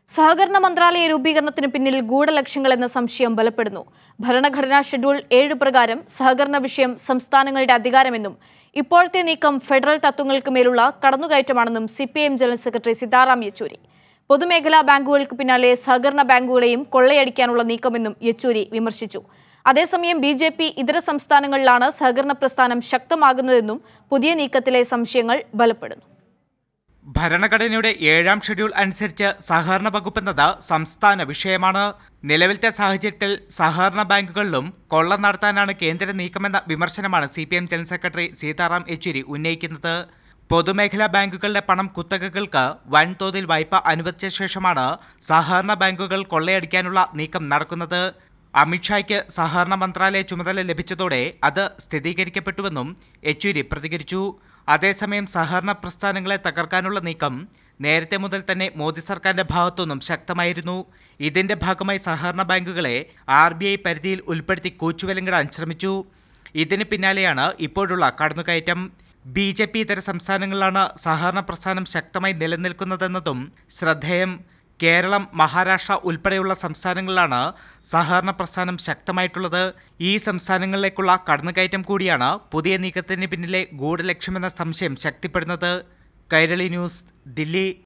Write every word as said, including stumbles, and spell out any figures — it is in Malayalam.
സഹകരണ മന്ത്രാലയ രൂപീകരണത്തിന് പിന്നിൽ ഗൂഢലക്ഷ്യങ്ങളെന്ന സംശയം ബലപ്പെടുന്നു. ഭരണഘടനാ ഷെഡ്യൂൾ ഏഴ് പ്രകാരം സഹകരണ വിഷയം സംസ്ഥാനങ്ങളുടെ അധികാരമെന്നും ഇപ്പോഴത്തെ നീക്കം ഫെഡറൽ തത്വങ്ങൾക്ക് മേലുള്ള കടന്നുകയറ്റമാണെന്നും C P I M general secretary Sitaram Yechury. പൊതുമേഖലാ ബാങ്കുകൾക്ക് പിന്നാലെ സഹകരണ ബാങ്കുകളെയും കൊള്ളയടിക്കാനുള്ള നീക്കമെന്നും യെച്ചൂരി വിമർശിച്ചു. അതേസമയം ബി ജെ പി ഇതര സംസ്ഥാനങ്ങളിലാണ് സഹകരണ പ്രസ്ഥാനം ശക്തമാകുന്നതെന്നും പുതിയ നീക്കത്തിലെ സംശയങ്ങൾ ബലപ്പെടുന്നു. ഭരണഘടനയുടെ ഏഴാം ഷെഡ്യൂൾ അനുസരിച്ച് സഹകരണ വകുപ്പ് എന്നത് സംസ്ഥാന വിഷയമാണ്. നിലവിലത്തെ സാഹചര്യത്തിൽ സഹകരണ ബാങ്കുകളിലും കൊള്ള നടത്താനാണ് കേന്ദ്ര നീക്കമെന്ന വിമർശനമാണ് C P M general secretary Sitaram Yechury ഉന്നയിക്കുന്നത്. പൊതുമേഖലാ ബാങ്കുകളുടെ പണം കുത്തകകൾക്ക് വൻതോതിൽ വായ്പ അനുവദിച്ച ശേഷമാണ് സഹകരണ ബാങ്കുകൾ കൊള്ളയടിക്കാനുള്ള നീക്കം നടക്കുന്നത്. അമിത്ഷായ്ക്ക് സഹകരണ മന്ത്രാലയ ചുമതല ലഭിച്ചതോടെ അത് സ്ഥിരീകരിക്കപ്പെട്ടുവെന്നും യെച്ചൂരി പ്രതികരിച്ചു. അതേസമയം സഹകരണ പ്രസ്ഥാനങ്ങളെ തകർക്കാനുള്ള നീക്കം നേരത്തെ മുതൽ തന്നെ മോദി സർക്കാരിന്റെ ഭാഗത്തുനിന്നും ശക്തമായിരുന്നു. ഇതിന്റെ ഭാഗമായി സഹകരണ ബാങ്കുകളെ ആർ ബി ഐ പരിധിയിൽ ഉൾപ്പെടുത്തി കൂച്ചുവിലങ്ങിടാൻ ശ്രമിച്ചു. ഇതിന് പിന്നാലെയാണ് ഇപ്പോഴുള്ള കടന്നുകയറ്റം. ബി ജെ പി ഇതര സംസ്ഥാനങ്ങളിലാണ് സഹകരണ പ്രസ്ഥാനം ശക്തമായി നിലനിൽക്കുന്നതെന്നതും ശ്രദ്ധേയം. കേരളം, മഹാരാഷ്ട്ര ഉൾപ്പെടെയുള്ള സംസ്ഥാനങ്ങളിലാണ് സഹകരണ പ്രസ്ഥാനം ശക്തമായിട്ടുള്ളത്. ഈ സംസ്ഥാനങ്ങളിലേക്കുള്ള കടന്നുകയറ്റം കൂടിയാണ് പുതിയ നീക്കത്തിന് പിന്നിലെ ഗൂഢലക്ഷ്യമെന്ന സംശയം ശക്തിപ്പെടുന്നത്. കൈരളി ന്യൂസ്, ദില്ലി.